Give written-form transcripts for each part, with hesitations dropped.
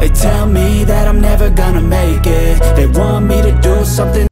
They tell me that I'm never gonna make it. They want me to do something.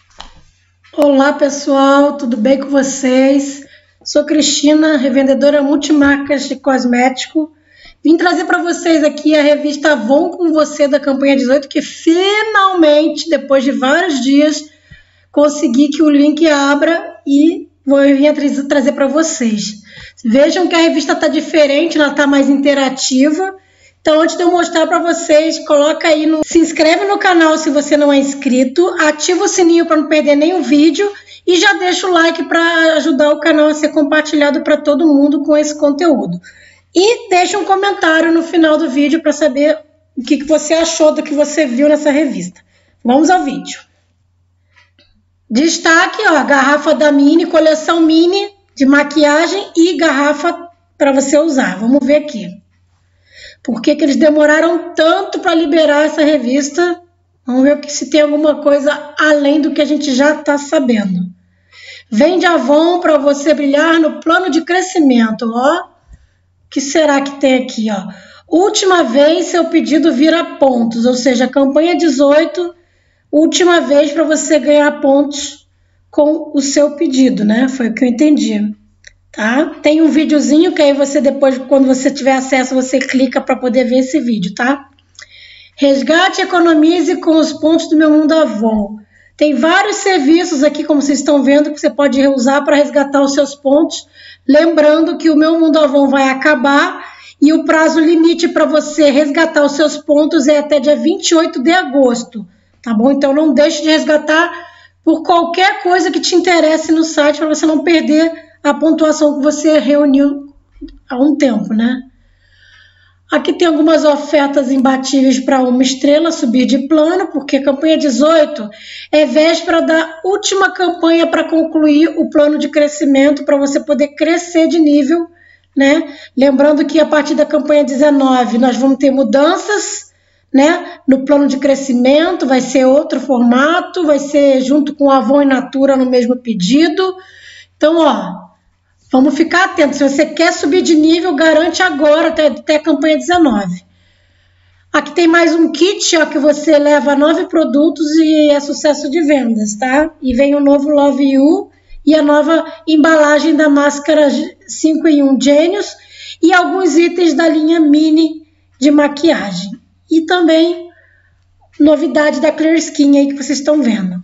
Olá pessoal, tudo bem com vocês? Sou Cristina, revendedora multimarcas de cosmético. Vim trazer para vocês aqui a revista Avon com você da campanha 18, que finalmente, depois de vários dias, consegui que o link abra e vou vir trazer para vocês. Vejam que a revista está diferente, ela está mais interativa. Então, antes de eu mostrar para vocês, coloca aí se inscreve no canal se você não é inscrito, ativa o sininho para não perder nenhum vídeo e já deixa o like para ajudar o canal a ser compartilhado para todo mundo com esse conteúdo. E deixa um comentário no final do vídeo para saber o que você achou do que você viu nessa revista. Vamos ao vídeo. Destaque, ó, garrafa da Mini, coleção Mini de maquiagem e garrafa para você usar. Vamos ver aqui. Por que eles demoraram tanto para liberar essa revista? Vamos ver se tem alguma coisa além do que a gente já está sabendo. Vem de Avon para você brilhar no plano de crescimento. Ó, o que será que tem aqui? Ó? Última vez seu pedido vira pontos, ou seja, campanha 18, última vez para você ganhar pontos com o seu pedido, né? Foi o que eu entendi. Tá? Tem um videozinho que aí você depois, quando você tiver acesso, você clica para poder ver esse vídeo, tá? Resgate e economize com os pontos do Meu Mundo Avon. Tem vários serviços aqui, como vocês estão vendo, que você pode usar para resgatar os seus pontos. Lembrando que o Meu Mundo Avon vai acabar e o prazo limite para você resgatar os seus pontos é até dia 28 de agosto, tá bom? Então não deixe de resgatar por qualquer coisa que te interesse no site para você não perder a pontuação que você reuniu há um tempo, né? Aqui tem algumas ofertas imbatíveis para uma estrela subir de plano, porque a campanha 18 é véspera da última campanha para concluir o plano de crescimento, para você poder crescer de nível, né? Lembrando que a partir da campanha 19 nós vamos ter mudanças, né? No plano de crescimento vai ser outro formato, vai ser junto com Avon e Natura no mesmo pedido. Então, ó, vamos ficar atentos. Se você quer subir de nível, garante agora até a campanha 19. Aqui tem mais um kit, ó, que você leva 9 produtos e é sucesso de vendas, tá? E vem o novo Love You e a nova embalagem da máscara 5 em 1 Genius e alguns itens da linha Mini de maquiagem. E também novidade da Clear Skin aí que vocês estão vendo.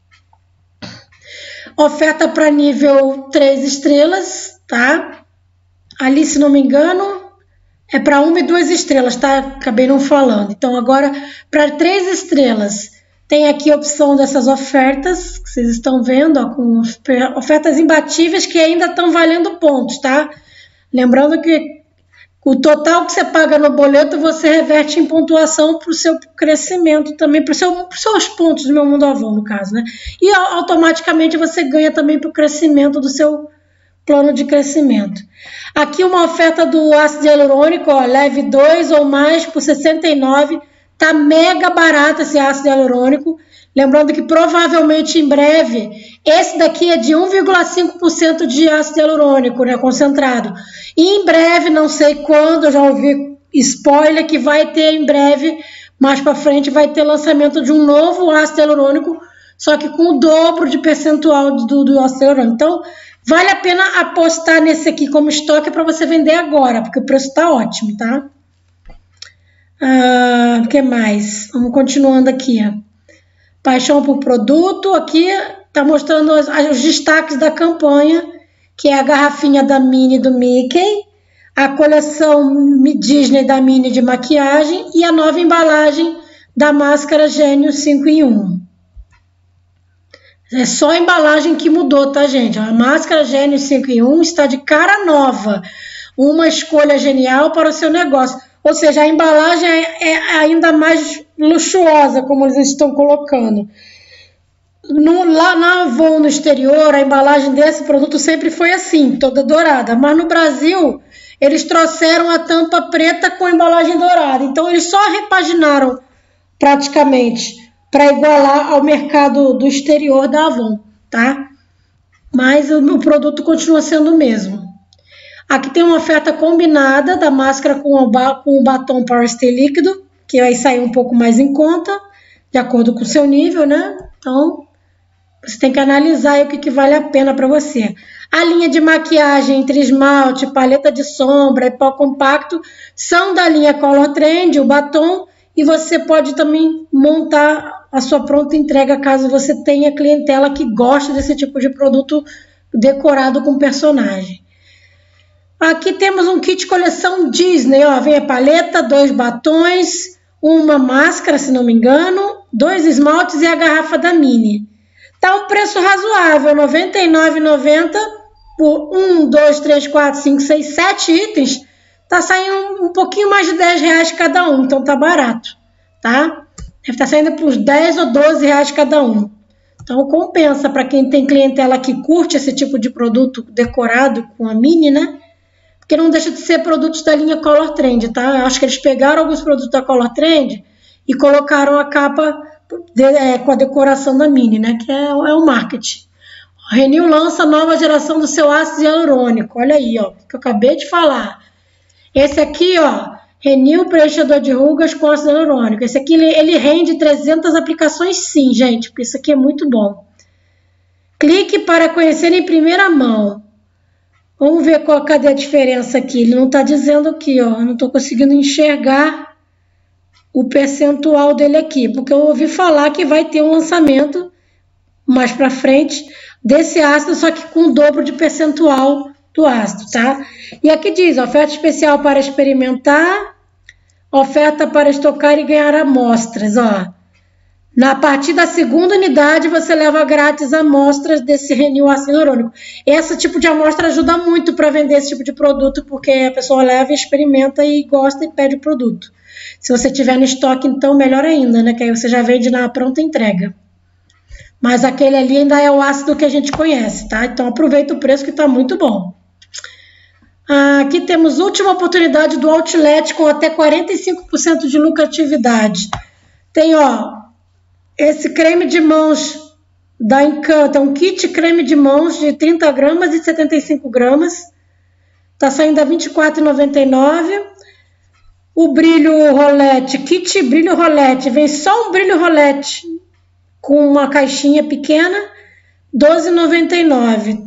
Oferta para nível 3 estrelas, tá? Ali, se não me engano, é para 1 e 2 estrelas, tá? Acabei não falando. Então, agora, para 3 estrelas, tem aqui a opção dessas ofertas, que vocês estão vendo, ó, com ofertas imbatíveis que ainda estão valendo pontos, tá? Lembrando que o total que você paga no boleto, você reverte em pontuação para o seu crescimento também, para os seus pontos do Meu Mundo Avon, no caso, né? E automaticamente você ganha também para o crescimento do seu plano de crescimento. Aqui uma oferta do ácido hialurônico, ó, leve 2 ou mais por R$ 69. Tá mega barato esse ácido hialurônico. Lembrando que provavelmente em breve, esse daqui é de 1,5% de ácido hialurônico, né, concentrado. E em breve, não sei quando, eu já ouvi spoiler que vai ter em breve, mais para frente, vai ter lançamento de um novo ácido hialurônico, só que com o dobro de percentual do ácido hialurônico. Então, vale a pena apostar nesse aqui como estoque para você vender agora, porque o preço está ótimo, tá? O que mais? Vamos continuando aqui, ó. Paixão por produto, aqui está mostrando os destaques da campanha, que é a garrafinha da Mini do Mickey, a coleção Disney da Mini de maquiagem e a nova embalagem da máscara Gênius 5 em 1. É só a embalagem que mudou, tá, gente? A máscara Gênius 5 em 1 está de cara nova, uma escolha genial para o seu negócio. Ou seja, a embalagem é ainda mais luxuosa, como eles estão colocando. Lá na Avon, no exterior, a embalagem desse produto sempre foi assim, toda dourada. Mas no Brasil, eles trouxeram a tampa preta com a embalagem dourada. Então, eles só repaginaram praticamente para igualar ao mercado do exterior da Avon, tá? Mas o produto continua sendo o mesmo. Aqui tem uma oferta combinada da máscara com o batom Power Stay líquido, que vai sair um pouco mais em conta, de acordo com o seu nível, né? Então, você tem que analisar aí o que vale a pena para você. A linha de maquiagem entre esmalte, paleta de sombra e pó compacto são da linha Color Trend, o batom, e você pode também montar a sua pronta entrega caso você tenha clientela que gosta desse tipo de produto decorado com personagem. Aqui temos um kit coleção Disney, ó, vem a paleta, 2 batons, uma máscara, se não me engano, 2 esmaltes e a garrafa da Mini. Tá um preço razoável, R$ 99,90 por 1, 2, 3, 4, 5, 6, 7 itens. Tá saindo um pouquinho mais de R$10 cada um, então tá barato, tá? Deve estar saindo por uns 10 ou 12 reais cada um. Então compensa para quem tem clientela que curte esse tipo de produto decorado com a Mini, né? Porque não deixa de ser produtos da linha Color Trend, tá? Eu acho que eles pegaram alguns produtos da Color Trend e colocaram a capa com a decoração da Mini, né? Que é o marketing. A Renew lança nova geração do seu ácido hialurônico. Olha aí, ó, que eu acabei de falar. Esse aqui, ó, Renew preenchedor de rugas com ácido hialurônico. Esse aqui, ele rende 300 aplicações sim, gente, porque isso aqui é muito bom. Clique para conhecer em primeira mão. Vamos ver cadê a diferença aqui. Ele não está dizendo aqui, ó. Eu não estou conseguindo enxergar o percentual dele aqui, porque eu ouvi falar que vai ter um lançamento mais para frente desse ácido, só que com o dobro de percentual do ácido, tá? E aqui diz, oferta especial para experimentar, oferta para estocar e ganhar amostras, ó. A partir da segunda unidade, você leva grátis amostras desse Renew ácido hialurônico. Esse tipo de amostra ajuda muito para vender esse tipo de produto, porque a pessoa leva, experimenta e gosta e pede o produto. Se você tiver no estoque, então, melhor ainda, né? Que aí você já vende na pronta entrega. Mas aquele ali ainda é o ácido que a gente conhece, tá? Então, aproveita o preço que está muito bom. Aqui temos última oportunidade do Outlet com até 45% de lucratividade. Tem, ó, esse creme de mãos da Encanto, é um kit creme de mãos de 30 gramas e 75 gramas. Tá saindo a R$ 24,99. O brilho rolete, kit brilho rolete, vem só um brilho rolete com uma caixinha pequena, R$ 12,99.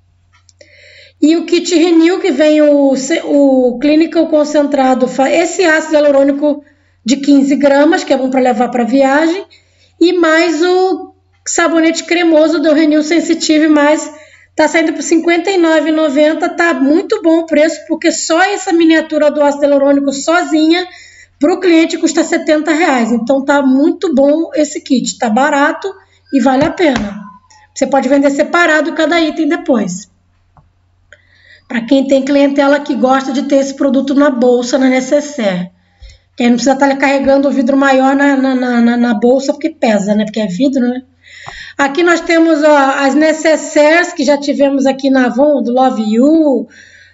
E o kit Renew, que vem o Clinical concentrado, esse ácido hialurônico de 15 gramas, que é bom para levar para viagem, e mais o sabonete cremoso do Renew Sensitive, mas tá saindo por R$ 59,90, tá muito bom o preço, porque só essa miniatura do ácido hialurônico sozinha, para o cliente custa R$ 70 reais. Então tá muito bom esse kit, tá barato e vale a pena. Você pode vender separado cada item depois. Para quem tem clientela que gosta de ter esse produto na bolsa, na necessaire. Quem não precisa estar carregando o vidro maior na bolsa, porque pesa, né? Porque é vidro, né? Aqui nós temos, ó, as necessaires que já tivemos aqui na Avon, do Love You,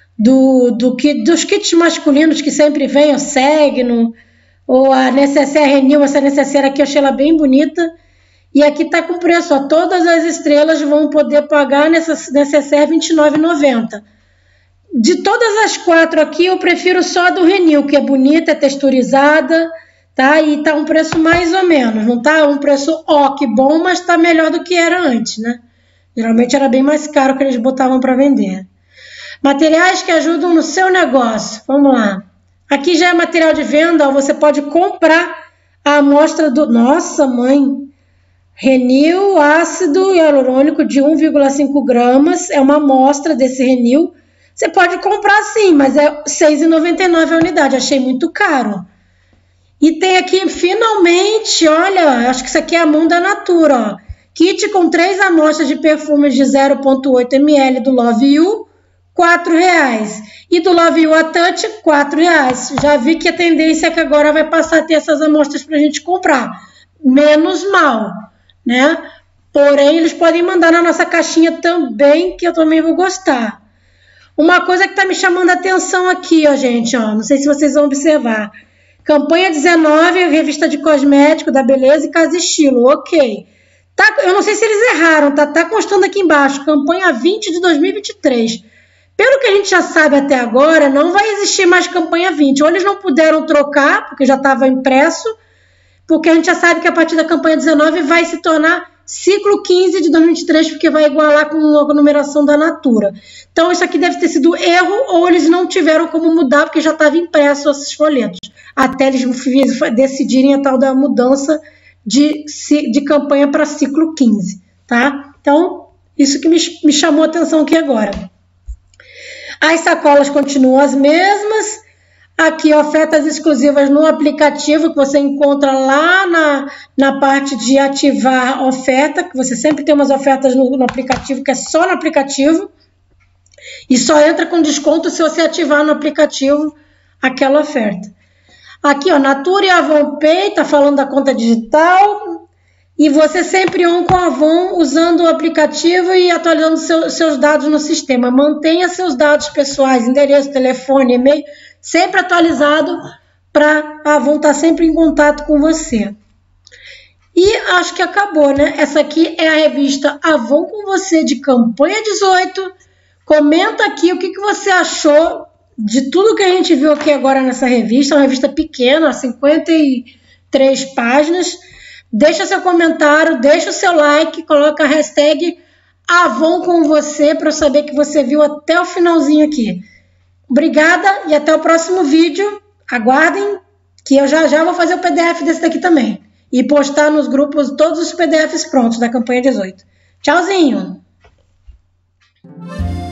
dos kits masculinos que sempre vem, o Segno, ou a necessaire Renew, essa necessaire aqui eu achei ela bem bonita. E aqui tá com preço, ó, todas as estrelas vão poder pagar nessa necessaire R$ 29,90. De todas as 4 aqui, eu prefiro só a do Renew, que é bonita, é texturizada, tá? E tá um preço mais ou menos, não tá um preço que bom, mas tá melhor do que era antes, né? Geralmente era bem mais caro que eles botavam para vender. Materiais que ajudam no seu negócio, vamos lá. Aqui já é material de venda, ó, você pode comprar a amostra do... Nossa, mãe! Renew ácido hialurônico de 1,5 gramas, é uma amostra desse Renew. Você pode comprar sim, mas é R$ 6,99 a unidade, achei muito caro. E tem aqui, finalmente, olha, acho que isso aqui é a mão da Natura, ó. Kit com 3 amostras de perfumes de 0,8 ml do Love You, R$ 4,00. E do Love You a Touch, R$ 4,00. Já vi que a tendência é que agora vai passar a ter essas amostras para a gente comprar. Menos mal, né? Porém, eles podem mandar na nossa caixinha também, que eu também vou gostar. Uma coisa que está me chamando a atenção aqui, ó, gente, ó, não sei se vocês vão observar. Campanha 19, revista de cosmético da Beleza e Casa Estilo, ok. Tá, eu não sei se eles erraram, tá constando aqui embaixo. Campanha 20 de 2023. Pelo que a gente já sabe até agora, não vai existir mais campanha 20. Ou eles não puderam trocar, porque já estava impresso, porque a gente já sabe que a partir da campanha 19 vai se tornar ciclo 15 de 2023, porque vai igualar com a numeração da Natura. Então isso aqui deve ter sido erro, ou eles não tiveram como mudar, porque já estava impresso esses folhetos, até eles decidirem a tal da mudança de campanha para ciclo 15, tá? Então, isso que me chamou a atenção aqui agora. As sacolas continuam as mesmas. Aqui, ofertas exclusivas no aplicativo, que você encontra lá na parte de ativar oferta, que você sempre tem umas ofertas no aplicativo, que é só no aplicativo, e só entra com desconto se você ativar no aplicativo aquela oferta. Aqui, ó, Natura e Avon Pay, tá falando da conta digital, e você sempre com a Avon usando o aplicativo e atualizando seus dados no sistema. Mantenha seus dados pessoais, endereço, telefone, e-mail, sempre atualizado para a Avon estar sempre em contato com você. E acho que acabou, né? Essa aqui é a revista Avon com você de campanha 18. Comenta aqui o que você achou de tudo que a gente viu aqui agora nessa revista. É uma revista pequena, 53 páginas. Deixa seu comentário, deixa o seu like, coloca a hashtag Avon com você para eu saber que você viu até o finalzinho aqui. Obrigada e até o próximo vídeo. Aguardem que eu já vou fazer o PDF desse daqui também. E postar nos grupos todos os PDFs prontos da campanha 18. Tchauzinho!